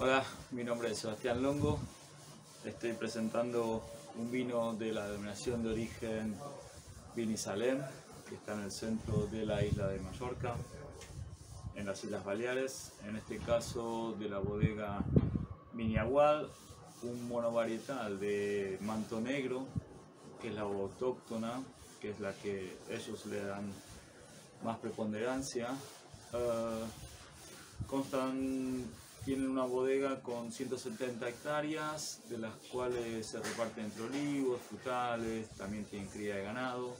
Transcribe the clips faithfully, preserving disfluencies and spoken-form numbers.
Hola, mi nombre es Sebastián Longo. Estoy presentando un vino de la denominación de origen Vinisalem, que está en el centro de la isla de Mallorca, en las Islas Baleares. En este caso de la bodega Miniagual, un monovarietal de manto negro, que es la autóctona, que es la que ellos le dan más preponderancia. Uh, constan Tienen una bodega con ciento setenta hectáreas, de las cuales se reparten entre olivos, frutales, también tienen cría de ganado,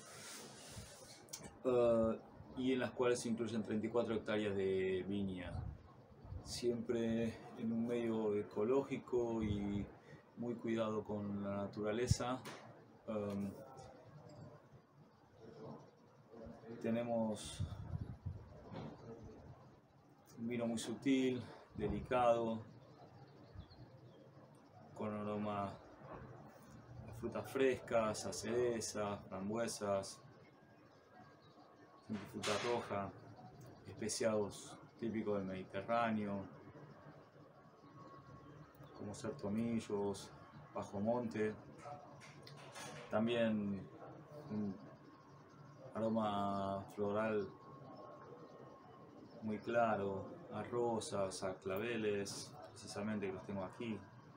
uh, y en las cuales se incluyen treinta y cuatro hectáreas de viña, siempre en un medio ecológico y muy cuidado con la naturaleza. Um, tenemos un vino muy sutil, delicado, con aroma a frutas frescas, a cerezas, frambuesas, fruta roja, especiados típicos del Mediterráneo, como ser tomillos, bajomonte. También un aroma floral muy claro, a rosas, a claveles, precisamente que los tengo aquí.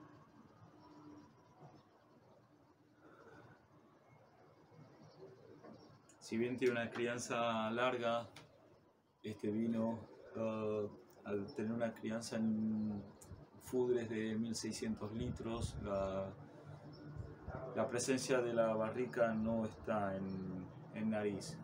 Si bien tiene una crianza larga, este vino, uh, al tener una crianza en fudres de mil seiscientos litros, la, la presencia de la barrica no está en, en nariz.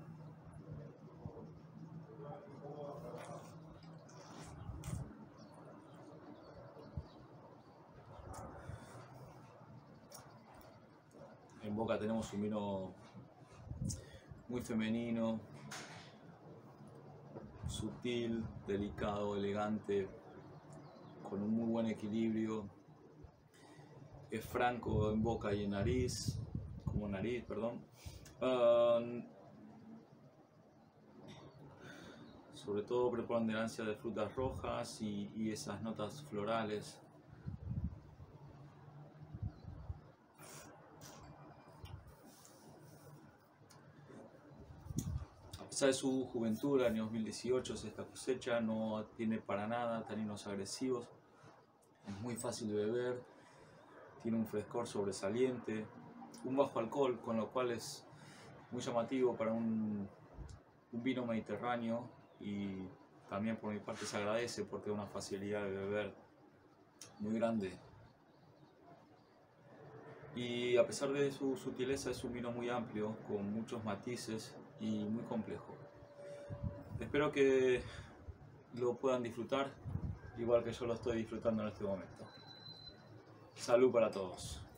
En boca tenemos un vino muy femenino, sutil, delicado, elegante, con un muy buen equilibrio. Es franco en boca y en nariz, como nariz, perdón. Uh, sobre todo preponderancia de frutas rojas y, y esas notas florales. A pesar de su juventud, año dos mil dieciocho, esta cosecha no tiene para nada taninos agresivos, es muy fácil de beber, tiene un frescor sobresaliente, un bajo alcohol, con lo cual es muy llamativo para un, un vino mediterráneo, y también por mi parte se agradece porque es una facilidad de beber muy grande. Y a pesar de su sutileza, es un vino muy amplio, con muchos matices y muy complejo. Espero que lo puedan disfrutar, igual que yo lo estoy disfrutando en este momento. Salud para todos.